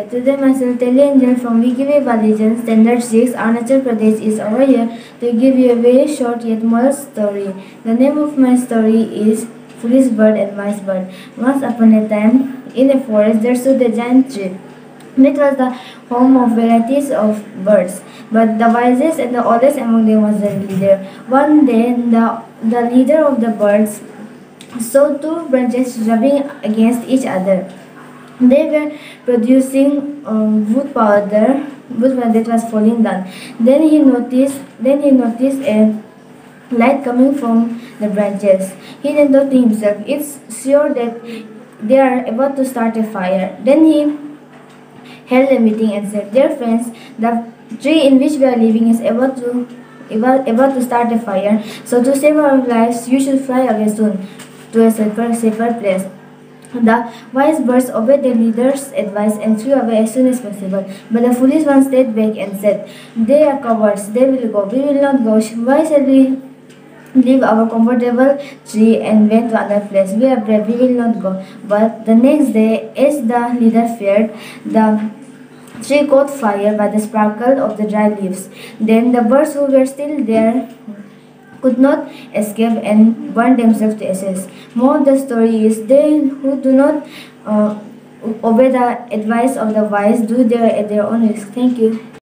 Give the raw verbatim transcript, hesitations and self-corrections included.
said, "Today myself Angel from Wikipedia Legends Standard six, Arunachal Pradesh is over here to give you a very short yet moral story. The name of my story is Foolish Bird and Wise Bird. Once upon a time, in a forest there stood a giant tree. It was the home of varieties of birds, but the wisest and the oldest among them was the leader. One day, the, the leader of the birds saw two branches rubbing against each other. They were producing um, wood powder, wood powder that was falling down. Then he noticed, then he noticed a light coming from the branches. He then thought to himself, "It's sure that they are about to start a fire." Then he held a meeting and said, "Dear friends, the tree in which we are living is about to about, about to start a fire. So to save our lives, you should fly away soon to a safer, safer place." The wise birds obeyed their leader's advice and flew away as soon as possible. But the foolish ones stayed back and said, "They are cowards. They will go. We will not go. Why shall we leave our comfortable tree and went to another place? We are brave. We will not go." But the next day, as the leader feared, the tree caught fire by the sparkle of the dry leaves. Then the birds who were still there could not escape and burned themselves to ashes. More of the story is, they who do not uh, obey the advice of the wise do their at their own risk. Thank you.